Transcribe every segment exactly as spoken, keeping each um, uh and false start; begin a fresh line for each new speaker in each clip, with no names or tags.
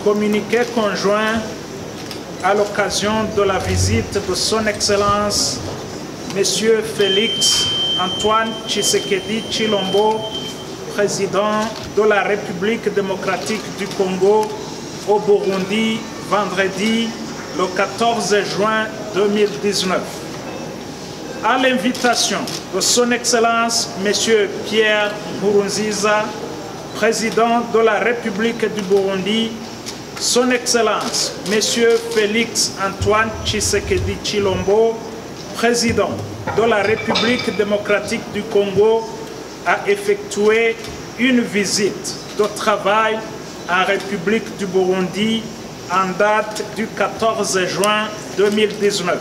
communiqué conjoint à l'occasion de la visite de Son Excellence M. Félix Antoine Tshisekedi Tshilombo, président de la République démocratique du Congo, au Burundi, vendredi le quatorze juin deux mille dix-neuf. À l'invitation de Son Excellence M. Pierre Nkurunziza, président de la République du Burundi, Son Excellence M. Félix Antoine Tshisekedi Tshilombo, président de la République démocratique du Congo, a effectué une visite de travail en République du Burundi en date du quatorze juin deux mille dix-neuf.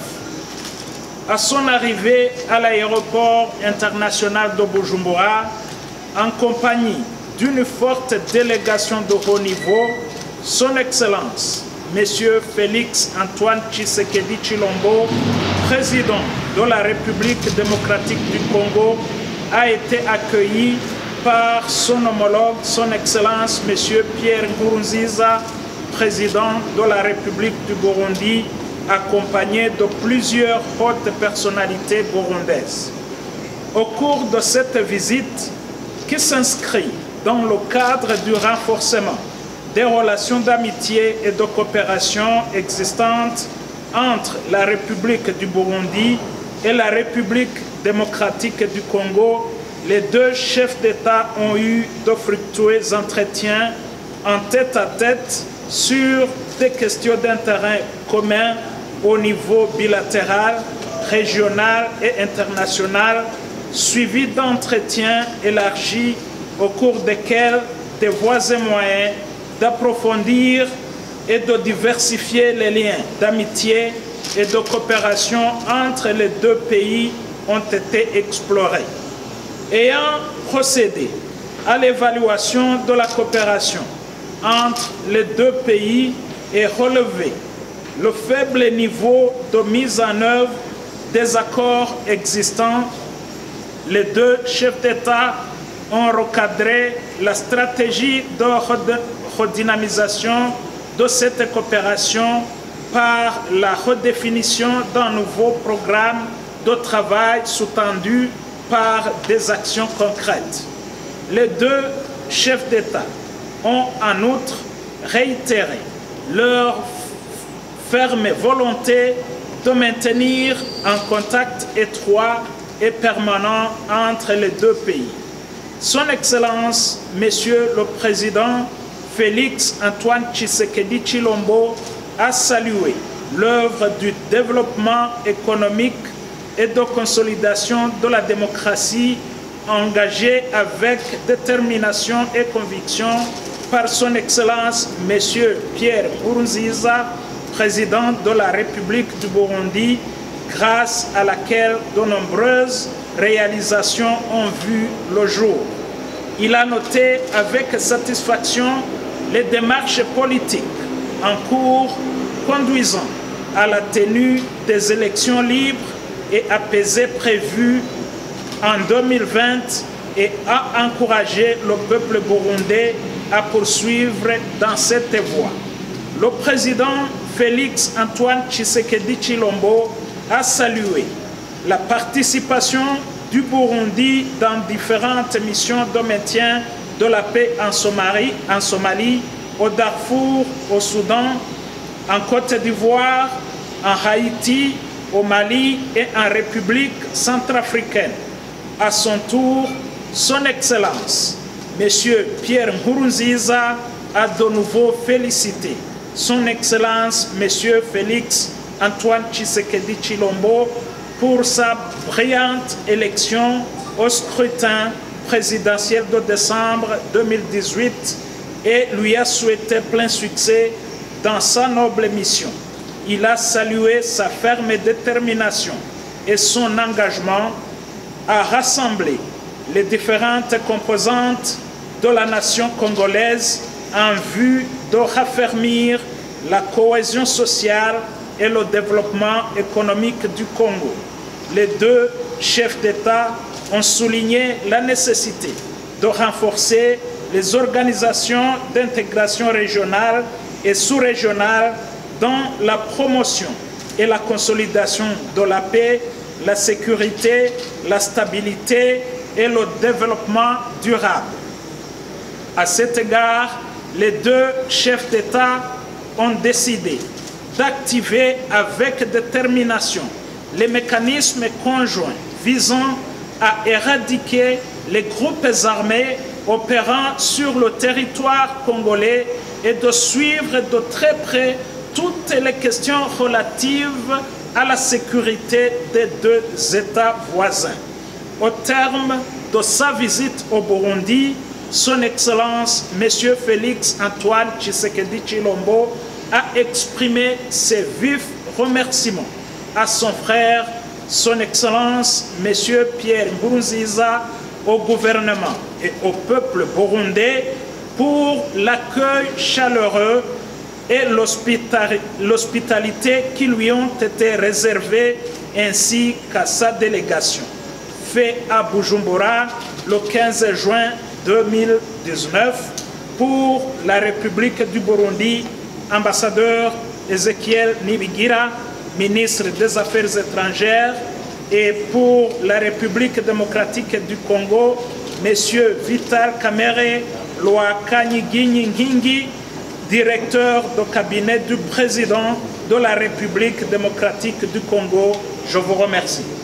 À son arrivée à l'aéroport international de Bujumbura, en compagnie d'une forte délégation de haut niveau, Son Excellence M. Félix Antoine Tshisekedi Tshilombo, président de la République démocratique du Congo, a été accueilli par son homologue, Son Excellence M. Pierre Nkurunziza, président de la République du Burundi, accompagné de plusieurs hautes personnalités burundaises. Au cours de cette visite, qui s'inscrit dans le cadre du renforcement des relations d'amitié et de coopération existantes entre la République du Burundi et la République démocratique du Congo, les deux chefs d'État ont eu de fructueux entretiens en tête-à-tête sur des questions d'intérêt commun au niveau bilatéral, régional et international, suivis d'entretiens élargis au cours desquels des voies et moyens d'approfondir et de diversifier les liens d'amitié et de coopération entre les deux pays ont été explorés. Ayant procédé à l'évaluation de la coopération entre les deux pays et relevé le faible niveau de mise en œuvre des accords existants, les deux chefs d'État ont recadré la stratégie de redynamisation de cette coopération par la redéfinition d'un nouveau programme de travail sous-tendu par des actions concrètes. Les deux chefs d'État ont en outre réitéré leur ferme volonté de maintenir un contact étroit et permanent entre les deux pays. Son Excellence, Monsieur le Président Félix Antoine Tshisekedi Tshilombo, a salué l'œuvre du développement économique et de consolidation de la démocratie engagée avec détermination et conviction par Son Excellence M. Pierre Nkurunziza, président de la République du Burundi, grâce à laquelle de nombreuses réalisations ont vu le jour. Il a noté avec satisfaction les démarches politiques en cours conduisant à la tenue des élections libres et apaisées prévues en deux mille vingt et a encouragé le peuple burundais à poursuivre dans cette voie. Le président Félix Antoine Tshisekedi Tshilombo a salué la participation du Burundi dans différentes missions de maintien de la paix en Somalie, en Somalie, au Darfour, au Soudan, en Côte d'Ivoire, en Haïti, au Mali et en République centrafricaine. À son tour, Son Excellence, M. Pierre Nkurunziza, a de nouveau félicité Son Excellence, M. Félix Antoine Tshisekedi Tshilombo, pour sa brillante élection au scrutin présidentiel de décembre deux mille dix-huit et lui a souhaité plein succès dans sa noble mission. Il a salué sa ferme détermination et son engagement à rassembler les différentes composantes de la nation congolaise en vue de raffermir la cohésion sociale et le développement économique du Congo. Les deux chefs d'État ont souligné la nécessité de renforcer les organisations d'intégration régionale et sous-régionale dans la promotion et la consolidation de la paix, la sécurité, la stabilité et le développement durable. À cet égard, les deux chefs d'État ont décidé d'activer avec détermination les mécanismes conjoints visant à éradiquer les groupes armés opérant sur le territoire congolais et de suivre de très près toutes les questions relatives à la sécurité des deux États voisins. Au terme de sa visite au Burundi, Son Excellence M. Félix Antoine Tshisekedi Tshilombo a exprimé ses vifs remerciements à son frère, Son Excellence M. Pierre Nkurunziza, au gouvernement et au peuple burundais pour l'accueil chaleureux et l'hospitalité qui lui ont été réservées, ainsi qu'à sa délégation. Fait à Bujumbura le quinze juin deux mille dix-neuf pour la République du Burundi, ambassadeur Ezekiel Nibigira, ministre des Affaires étrangères, et pour la République démocratique du Congo, M. Vital Kamerhe Lwakanyiginyi Ngingi, directeur de cabinet du président de la République démocratique du Congo. Je vous remercie.